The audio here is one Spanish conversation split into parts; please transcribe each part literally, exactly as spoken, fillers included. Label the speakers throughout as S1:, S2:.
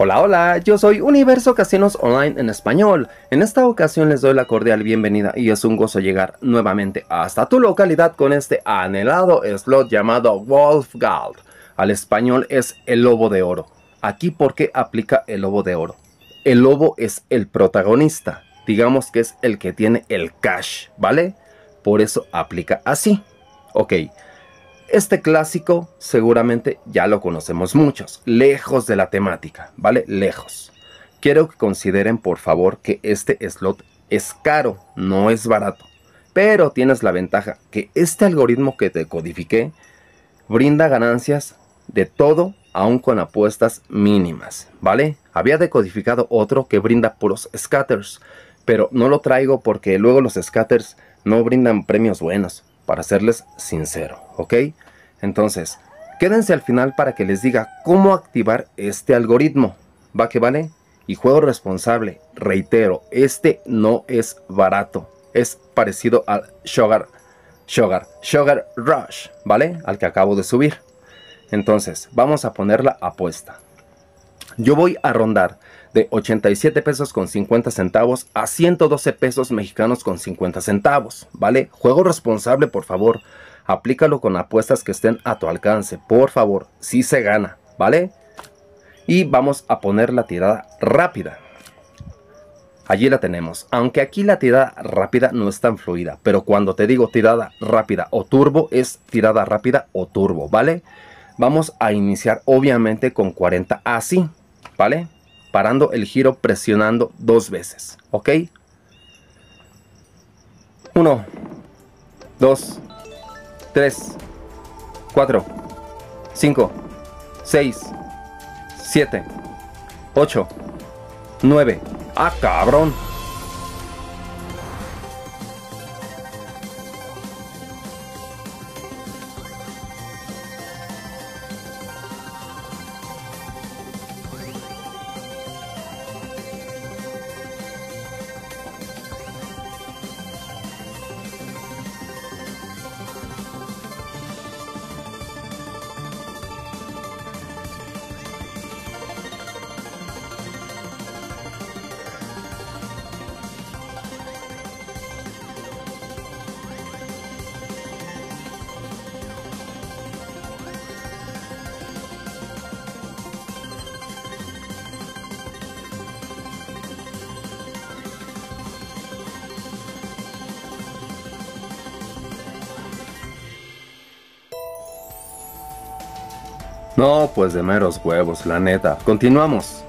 S1: Hola, hola, yo soy Universo Casinos Online en español. En esta ocasión les doy la cordial bienvenida y es un gozo llegar nuevamente hasta tu localidad con este anhelado slot llamado Wolfgald. Al español es el lobo de oro. Aquí, ¿por qué aplica el lobo de oro? El lobo es el protagonista, digamos que es el que tiene el cash, ¿vale? Por eso aplica así. Ok. Este clásico seguramente ya lo conocemos muchos, lejos de la temática, ¿vale? Lejos. Quiero que consideren por favor que este slot es caro, no es barato. Pero tienes la ventaja que este algoritmo que te codifiqué brinda ganancias de todo, aún con apuestas mínimas, ¿vale? Había decodificado otro que brinda puros scatters, pero no lo traigo porque luego los scatters no brindan premios buenos, para serles sincero, ¿ok? Entonces, quédense al final para que les diga cómo activar este algoritmo, ¿va que vale? Y juego responsable, reitero, este no es barato, es parecido al Sugar, Sugar, Sugar Rush, ¿vale? Al que acabo de subir. Entonces, vamos a poner la apuesta. Yo voy a rondar de ochenta y siete pesos con cincuenta centavos a ciento doce pesos mexicanos con cincuenta centavos, ¿vale? Juego responsable, por favor. Aplícalo con apuestas que estén a tu alcance, por favor. Sí se gana, ¿vale? Y vamos a poner la tirada rápida. Allí la tenemos. Aunque aquí la tirada rápida no es tan fluida, pero cuando te digo tirada rápida o turbo, es tirada rápida o turbo, ¿vale? Vamos a iniciar obviamente con cuarenta así, ¿vale? Parando el giro, presionando dos veces, ¿ok? uno, dos, tres, cuatro, cinco, seis, siete, ocho, nueve. ¡Ah, cabrón! No, pues de meros huevos, la neta. Continuamos.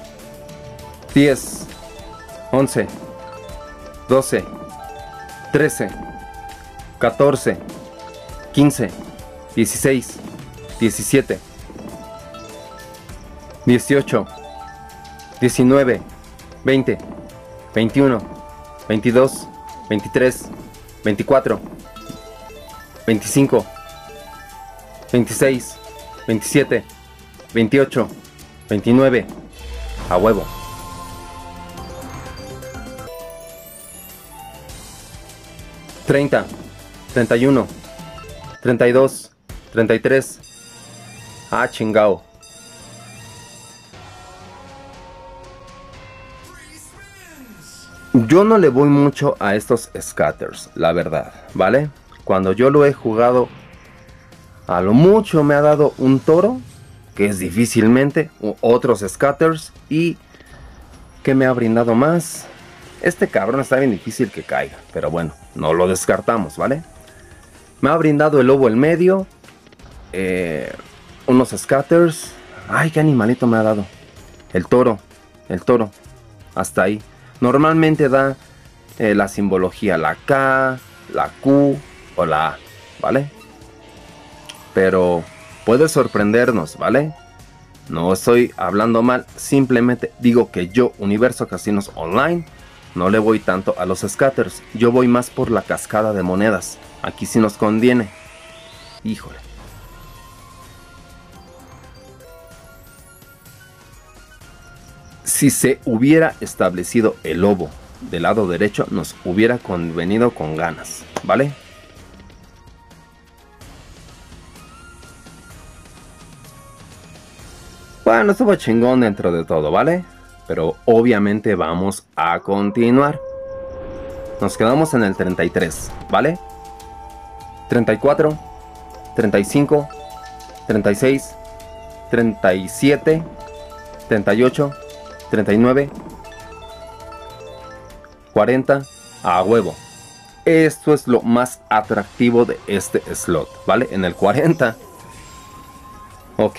S1: diez, once, doce, trece, catorce, quince, dieciséis, diecisiete, dieciocho, diecinueve, veinte, veintiuno, veintidós, veintitrés, veinticuatro, veinticinco, veintiséis, veintisiete, veintiocho, veintinueve, a huevo. treinta, treinta y uno, treinta y dos, treinta y tres. Ah, chingao. Yo no le voy mucho a estos scatters, la verdad, ¿vale? Cuando yo lo he jugado, a lo mucho me ha dado un toro, que es difícilmente, otros scatters, y que me ha brindado más. Este cabrón está bien difícil que caiga, pero bueno, no lo descartamos, ¿vale? Me ha brindado el lobo el medio, eh, unos scatters. Ay, qué animalito me ha dado. El toro, el toro, hasta ahí. Normalmente da eh, la simbología, la K, la Q o la A, ¿vale? Pero puede sorprendernos, ¿vale? No estoy hablando mal, simplemente digo que yo, Universo Casinos Online, no le voy tanto a los scatters. Yo voy más por la cascada de monedas. Aquí sí nos conviene. Híjole. Si se hubiera establecido el lobo del lado derecho, nos hubiera convenido con ganas, ¿vale? Bueno, estuvo chingón dentro de todo, ¿vale? Pero obviamente vamos a continuar. Nos quedamos en el treinta y tres, ¿vale? treinta y cuatro, treinta y cinco, treinta y seis, treinta y siete, treinta y ocho, treinta y nueve, cuarenta, a huevo. Esto es lo más atractivo de este slot, ¿vale? En el cuarenta. Ok.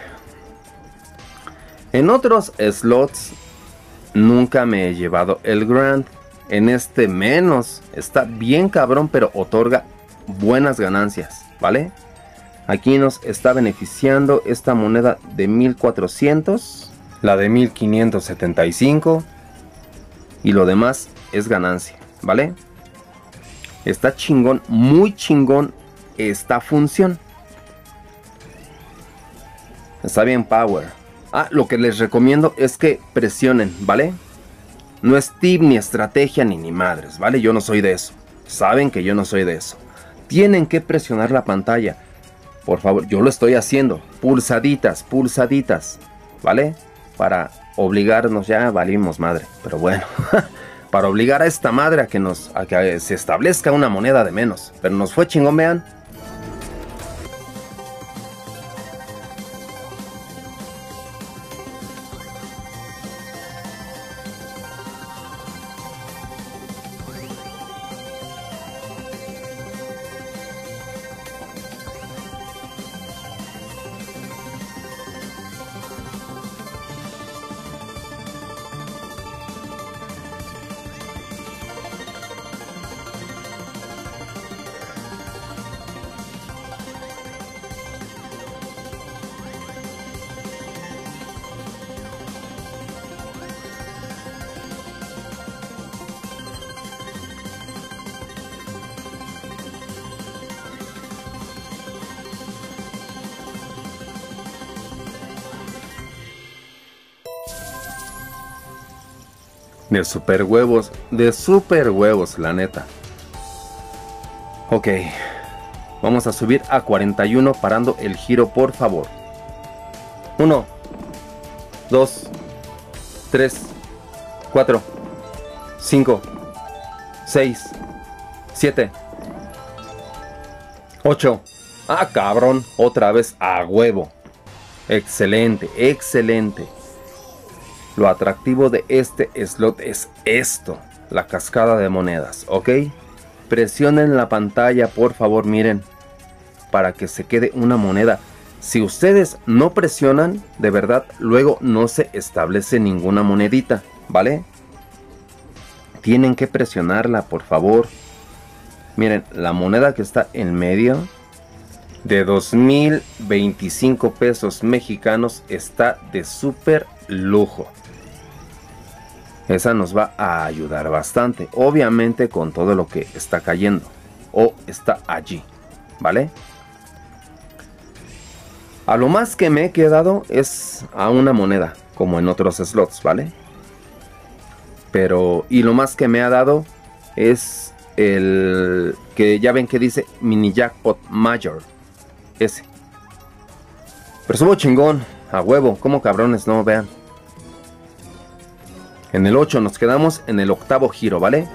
S1: En otros slots nunca me he llevado el Grand. En este menos. Está bien cabrón, pero otorga buenas ganancias, ¿vale? Aquí nos está beneficiando esta moneda de mil cuatrocientos, la de mil quinientos setenta y cinco, y lo demás es ganancia, ¿vale? Está chingón, muy chingón esta función. Está bien power. Ah, lo que les recomiendo es que presionen, ¿vale? No es tip, ni estrategia, ni ni madres, ¿vale? Yo no soy de eso. Saben que yo no soy de eso. Tienen que presionar la pantalla. Por favor, yo lo estoy haciendo. Pulsaditas, pulsaditas, ¿vale? Para obligarnos, ya valimos madre. Pero bueno, para obligar a esta madre a que, nos, a que se establezca una moneda de menos. Pero nos fue chingón, vean. De super huevos, de super huevos, la neta. Ok, vamos a subir a cuarenta y uno parando el giro, por favor. uno, dos, tres, cuatro, cinco, seis, siete, ocho. Ah, cabrón, otra vez a huevo. Excelente, excelente. Lo atractivo de este slot es esto, la cascada de monedas, ¿ok? Presionen la pantalla, por favor, miren, para que se quede una moneda. Si ustedes no presionan, de verdad, luego no se establece ninguna monedita, ¿vale? Tienen que presionarla, por favor. Miren, la moneda que está en medio, de dos mil veinticinco pesos mexicanos, está de súper lujo. Esa nos va a ayudar bastante, obviamente con todo lo que está cayendo o está allí, ¿vale? A lo más que me he quedado es a una moneda, como en otros slots, ¿vale? Pero, y lo más que me ha dado es el que ya ven que dice mini jackpot mayor, ese. Pero estuvo chingón, a huevo, como cabrones, no vean. En el ocho nos quedamos en el octavo giro, ¿vale?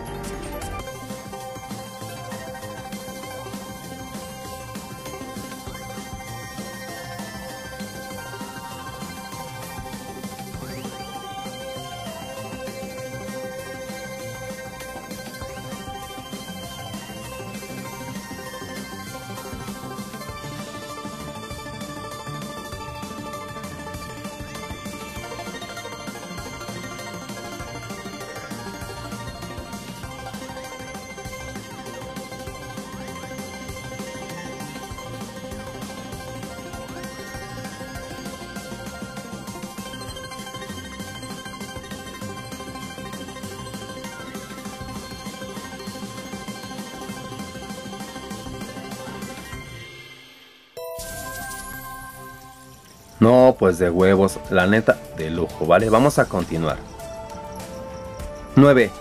S1: No, pues de huevos, la neta, de lujo, ¿vale? Vamos a continuar. nueve,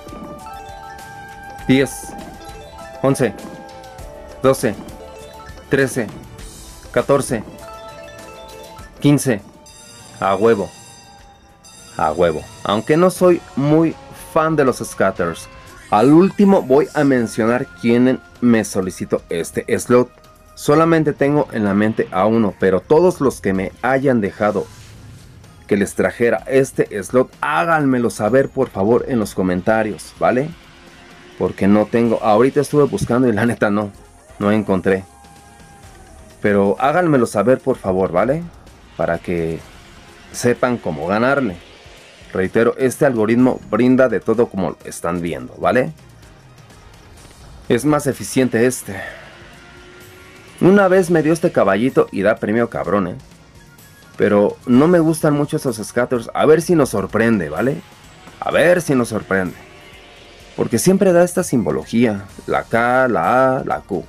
S1: diez, once, doce, trece, catorce, quince, A huevo. A huevo. Aunque no soy muy fan de los scatters. Al último voy a mencionar quién me solicitó este slot. Solamente tengo en la mente a uno, pero todos los que me hayan dejado que les trajera este slot, háganmelo saber por favor en los comentarios, ¿vale? Porque no tengo, ahorita estuve buscando y la neta no, no encontré. Pero háganmelo saber por favor, ¿vale? Para que sepan cómo ganarle. Reitero, este algoritmo brinda de todo como están viendo, ¿vale? Es más eficiente este. Una vez me dio este caballito y da premio cabrón, ¿eh? Pero no me gustan mucho esos scatters. A ver si nos sorprende, ¿vale? A ver si nos sorprende. Porque siempre da esta simbología. La K, la A, la Q.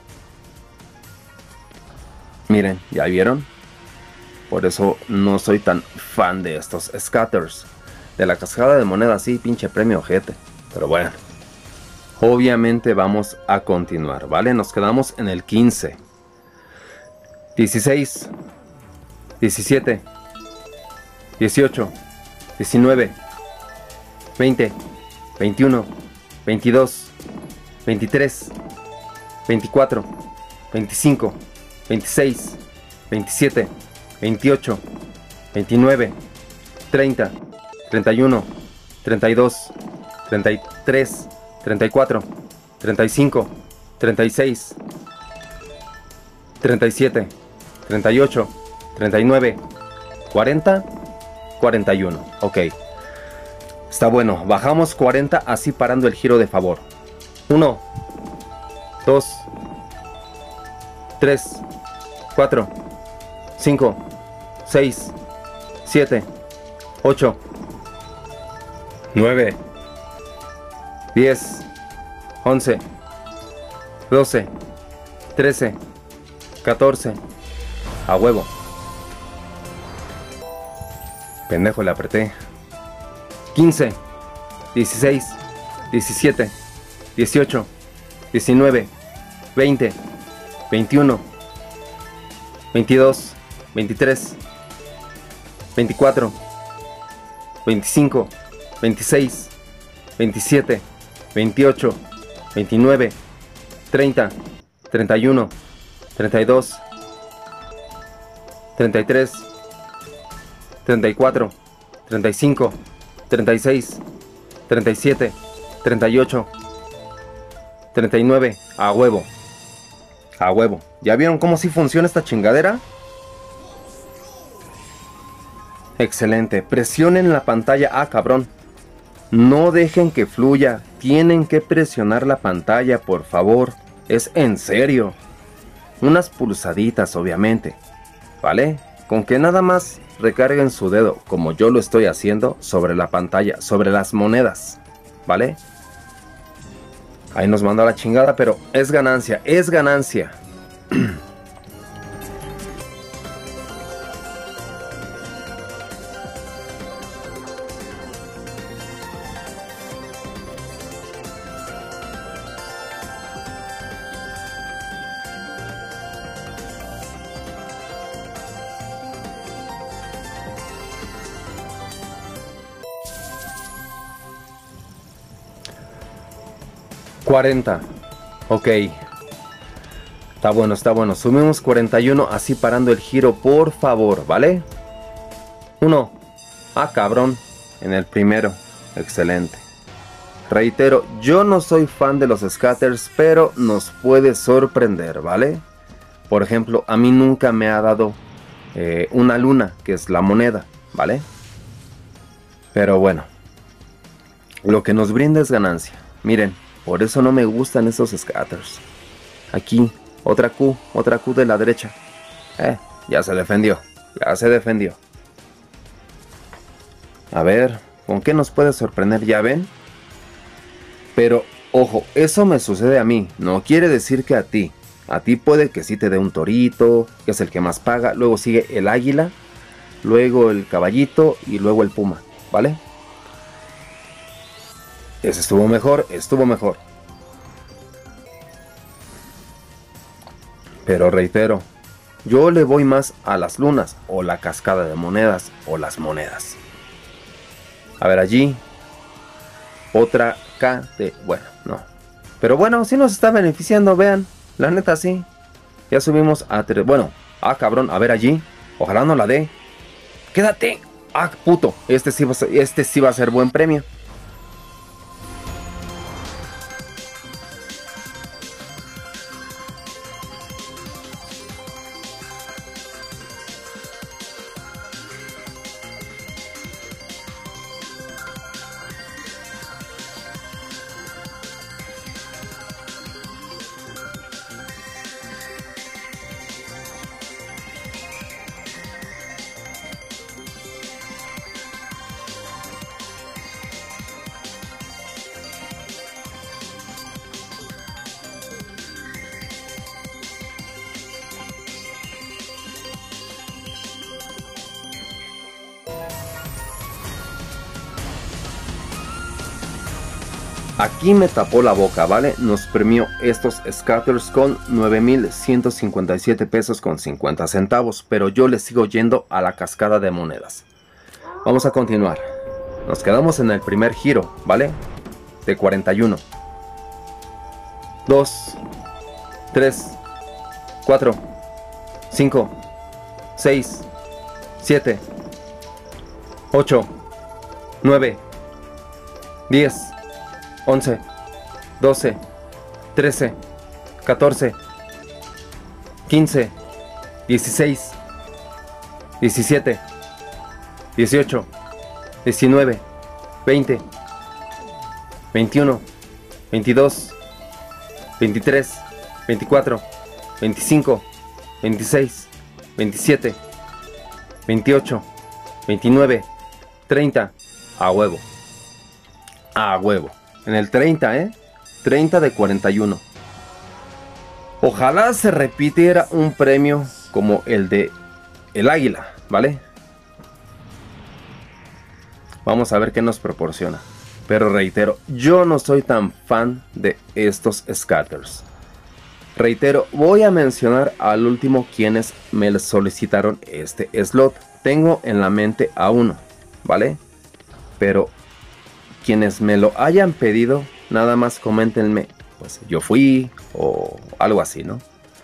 S1: Miren, ¿ya vieron? Por eso no soy tan fan de estos scatters. De la cascada de monedas, sí, pinche premio ojete. Pero bueno. Obviamente vamos a continuar, ¿vale? Nos quedamos en el quince. dieciséis. diecisiete, dieciocho, diecinueve, veinte, veintiuno, veintidós, veintitrés, veinticuatro, veinticinco, veintiséis, veintisiete, veintiocho, veintinueve, treinta, treinta y uno, treinta y dos, treinta y tres, treinta y cuatro, treinta y cinco, treinta y seis, treinta y siete, treinta y ocho, treinta y nueve, cuarenta, cuarenta y uno. Ok. Está bueno. Bajamos cuarenta así parando el giro de favor. uno, dos, tres, cuatro, cinco, seis, siete, ocho, nueve, diez, once, doce, trece, catorce. A huevo. Pendejo, le apreté. quince, dieciséis, diecisiete, dieciocho, diecinueve, veinte, veintiuno, veintidós, veintitrés, veinticuatro, veinticinco, veintiséis, veintisiete, veintiocho, veintinueve, treinta, treinta y uno, treinta y dos, treinta y tres, treinta y cuatro, treinta y cinco, treinta y seis, treinta y siete, treinta y ocho, treinta y nueve. A huevo. A huevo. ¿Ya vieron cómo sí funciona esta chingadera? Excelente. Presionen la pantalla. Ah, cabrón. No dejen que fluya. Tienen que presionar la pantalla, por favor. Es en serio. Unas pulsaditas, obviamente. ¿Vale? Con que nada más recarguen su dedo, como yo lo estoy haciendo, sobre la pantalla, sobre las monedas, ¿vale? Ahí nos mandó a la chingada, pero es ganancia, es ganancia. cuarenta. Ok. Está bueno, está bueno. Sumimos cuarenta y uno así parando el giro, por favor, ¿vale? uno. Ah, cabrón. En el primero. Excelente. Reitero, yo no soy fan de los scatters, pero nos puede sorprender, ¿vale? Por ejemplo, a mí nunca me ha dado eh, una luna, que es la moneda, ¿vale? Pero bueno. Lo que nos brinda es ganancia. Miren. Por eso no me gustan esos scatters. Aquí, otra Q, otra Q de la derecha. Eh, ya se defendió, ya se defendió. A ver, ¿con qué nos puede sorprender? ¿Ya ven? Pero, ojo, eso me sucede a mí. No quiere decir que a ti. A ti puede que sí te dé un torito, que es el que más paga. Luego sigue el águila, luego el caballito y luego el puma, ¿vale? Ese estuvo mejor, estuvo mejor. Pero reitero, Yo le voy más a las lunas, o la cascada de monedas, o las monedas. A ver, allí. Otra K de... Bueno, no. Pero bueno, sí nos está beneficiando, vean. La neta, sí. Ya subimos a... tres. Bueno, ah, cabrón, a ver allí. Ojalá no la dé. Quédate. Ah, puto. Este sí va a ser, este sí va a ser buen premio. Aquí me tapó la boca, ¿vale? Nos premió estos scatters con nueve mil ciento cincuenta y siete pesos con cincuenta centavos. Pero yo le sigo yendo a la cascada de monedas. Vamos a continuar. Nos quedamos en el primer giro, ¿vale? De cuarenta y uno. dos, tres, cuatro, cinco, seis, siete, ocho, nueve, diez, once, doce, trece, catorce, quince, dieciséis, diecisiete, dieciocho, diecinueve, veinte, veintiuno, veintidós, veintitrés, veinticuatro, veinticinco, veintiséis, veintisiete, veintiocho, veintinueve, treinta. A huevo. A huevo. En el treinta, ¿eh? treinta de cuarenta y uno. Ojalá se repitiera un premio como el de el águila, ¿vale? Vamos a ver qué nos proporciona. Pero reitero, yo no soy tan fan de estos scatters. Reitero, voy a mencionar al último quienes me solicitaron este slot. Tengo en la mente a uno, ¿vale? Pero quienes me lo hayan pedido, nada más coméntenme, pues yo fui o algo así, ¿no?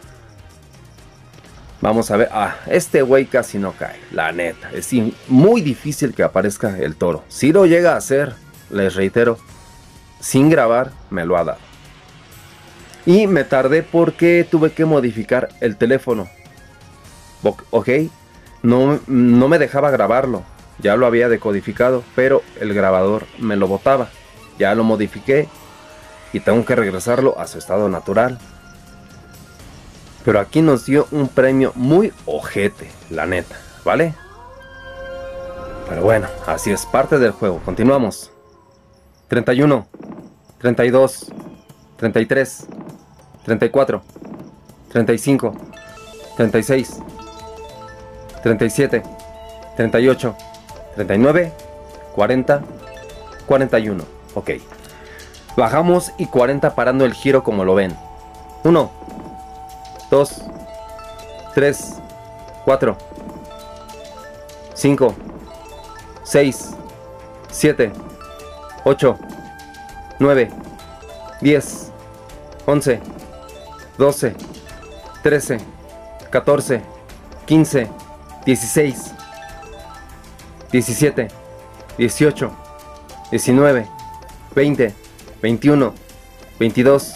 S1: Vamos a ver. Ah, este güey casi no cae, la neta. Es muy difícil que aparezca el toro. Si lo llega a hacer, les reitero, sin grabar, me lo ha dado. Y me tardé porque tuve que modificar el teléfono. Ok, no, no me dejaba grabarlo. Ya lo había decodificado, pero el grabador me lo botaba. Ya lo modifiqué y tengo que regresarlo a su estado natural. Pero aquí nos dio un premio muy ojete, la neta, ¿vale? Pero bueno, así es parte del juego. Continuamos. treinta y uno, treinta y dos, treinta y tres, treinta y cuatro, treinta y cinco, treinta y seis, treinta y siete, treinta y ocho, treinta y nueve, cuarenta, cuarenta y uno. Ok. Bajamos y cuarenta parando el giro como lo ven. uno, dos, tres, cuatro, cinco, seis, siete, ocho, nueve, diez, once, doce, trece, catorce, quince, dieciséis, diecisiete, dieciocho, diecinueve, veinte, veintiuno, veintidós,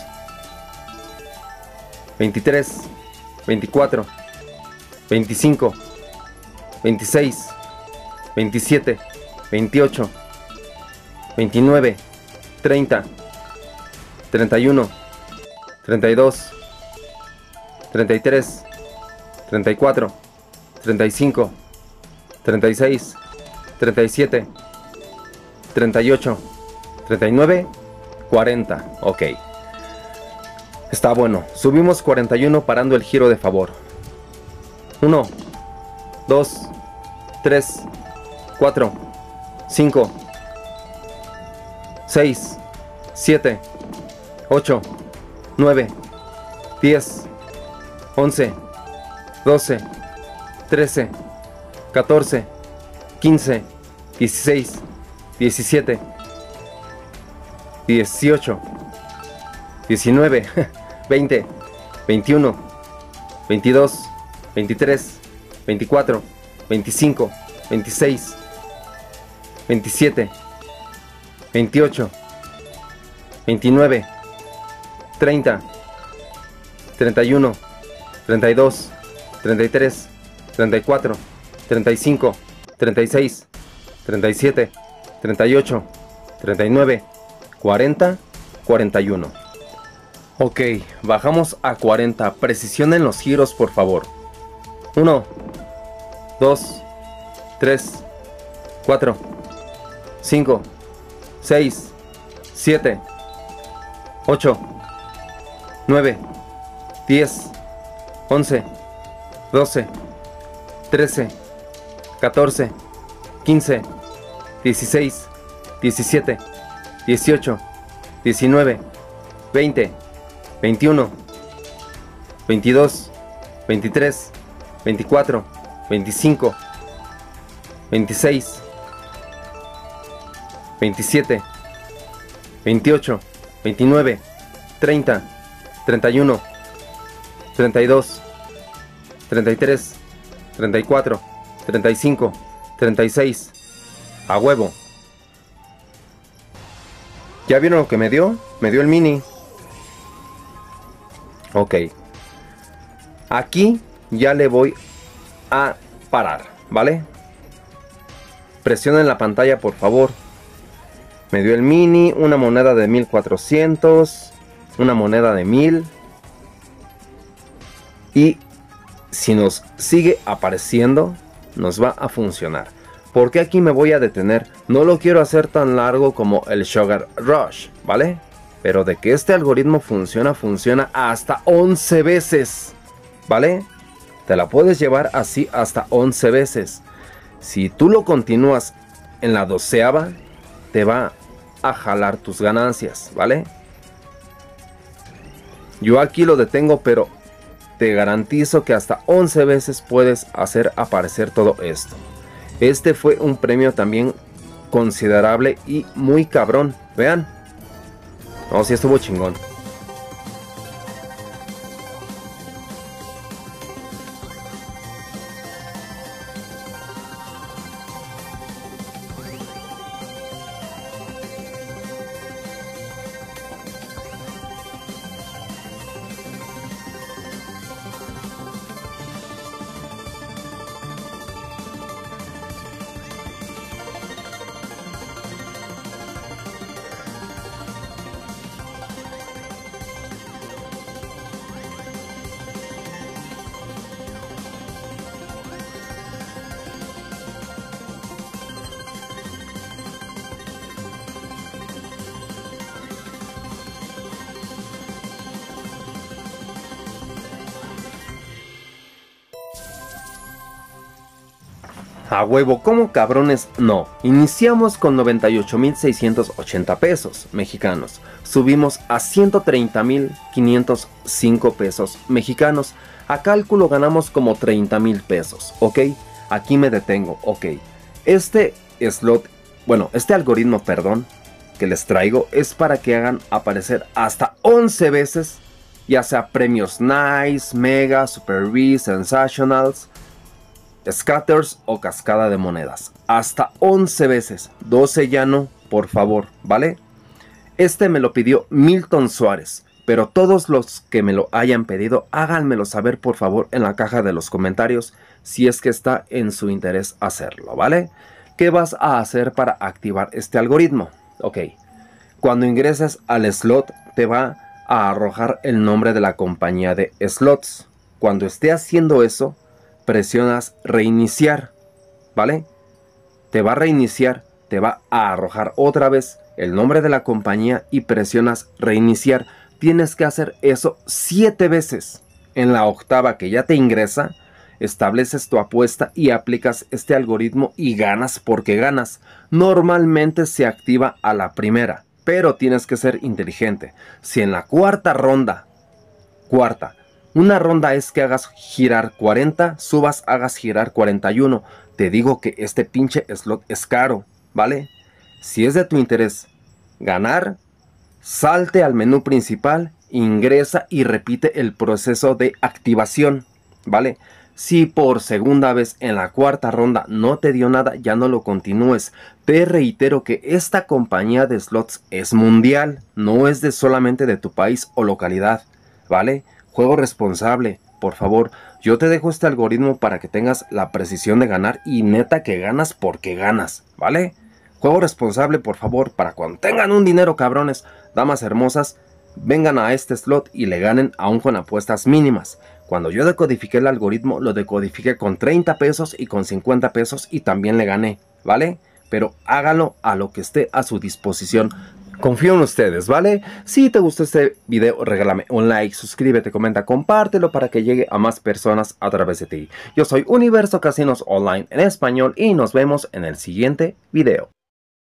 S1: veintitrés, veinticuatro, veinticinco, veintiséis, veintisiete, veintiocho, veintinueve, treinta, treinta y uno, treinta y dos, treinta y tres, treinta y cuatro, treinta y cinco, treinta y seis, treinta y siete, treinta y ocho, treinta y nueve, cuarenta. Ok. Está bueno. Subimos cuarenta y uno parando el giro de favor. uno, dos, tres, cuatro, cinco, seis, siete, ocho, nueve, diez, once, doce, trece, catorce, quince, dieciséis, diecisiete, dieciocho, diecinueve, veinte, veintiuno, veintidós, veintitrés, veinticuatro, veinticinco, veintiséis, veintisiete, veintiocho, veintinueve, treinta, treinta y uno, treinta y dos, treinta y tres, treinta y cuatro, treinta y cinco, treinta y seis, treinta y siete, treinta y ocho, treinta y nueve, cuarenta, cuarenta y uno. Ok, bajamos a cuarenta. Precisión en los giros, por favor. uno, dos, tres, cuatro, cinco, seis, siete, ocho, nueve, diez, once, doce, trece, catorce, quince, dieciséis, diecisiete, dieciocho, diecinueve, veinte, veintiuno, veintidós, veintitrés, veinticuatro, veinticinco, veintiséis, veintisiete, veintiocho, veintinueve, treinta, treinta y uno, treinta y dos, treinta y tres, treinta y cuatro, treinta y cinco, treinta y seis. A huevo. ¿Ya vieron lo que me dio? Me dio el mini. Ok. Aquí ya le voy a parar, ¿vale? Presionen la pantalla, por favor. Me dio el mini, una moneda de mil cuatrocientos, una moneda de mil. Y si nos sigue apareciendo, nos va a funcionar. ¿Por qué aquí me voy a detener? No lo quiero hacer tan largo como el Sugar Rush, ¿vale? Pero de que este algoritmo funciona, funciona hasta once veces, ¿vale? Te la puedes llevar así hasta once veces. Si tú lo continúas en la doceava, te va a jalar tus ganancias, ¿vale? Yo aquí lo detengo, pero te garantizo que hasta once veces puedes hacer aparecer todo esto. Este fue un premio también considerable y muy cabrón. Vean. No, sí estuvo chingón. A huevo, ¿cómo cabrones? No. Iniciamos con noventa y ocho mil seiscientos ochenta pesos mexicanos. Subimos a ciento treinta mil quinientos cinco pesos mexicanos. A cálculo ganamos como treinta mil pesos, ¿ok? Aquí me detengo, ok. Este slot, bueno, este algoritmo, perdón, que les traigo es para que hagan aparecer hasta once veces, ya sea premios Nice, Mega, Super V, Sensationals, Scatters o cascada de monedas. Hasta once veces. doce ya no, por favor, ¿vale? Este me lo pidió Milton Suárez. Pero todos los que me lo hayan pedido, háganmelo saber por favor en la caja de los comentarios si es que está en su interés hacerlo, ¿vale? ¿Qué vas a hacer para activar este algoritmo? Ok. Cuando ingreses al slot te va a arrojar el nombre de la compañía de slots. Cuando esté haciendo eso, presionas reiniciar, ¿vale? Te va a reiniciar, te va a arrojar otra vez el nombre de la compañía y presionas reiniciar. Tienes que hacer eso siete veces. En la octava que ya te ingresa, estableces tu apuesta y aplicas este algoritmo y ganas porque ganas. Normalmente se activa a la primera, pero tienes que ser inteligente. Si en la cuarta ronda, cuarta, Una ronda es que hagas girar cuarenta, subas, hagas girar cuarenta y uno. Te digo que este pinche slot es caro, ¿vale? Si es de tu interés ganar, salte al menú principal, ingresa y repite el proceso de activación, ¿vale? Si por segunda vez en la cuarta ronda no te dio nada, ya no lo continúes. Te reitero que esta compañía de slots es mundial, no es de solamente de tu país o localidad, ¿vale? Juego responsable, por favor. Yo te dejo este algoritmo para que tengas la precisión de ganar y neta que ganas porque ganas, ¿vale? Juego responsable, por favor, para cuando tengan un dinero, cabrones, damas hermosas, vengan a este slot y le ganen aún con apuestas mínimas. Cuando yo decodifiqué el algoritmo, lo decodifiqué con treinta pesos y con cincuenta pesos y también le gané, ¿vale? Pero háganlo a lo que esté a su disposición. Confío en ustedes, ¿vale? Si te gustó este video, regálame un like, suscríbete, comenta, compártelo para que llegue a más personas a través de ti. Yo soy Universo Casinos Online en español y nos vemos en el siguiente video.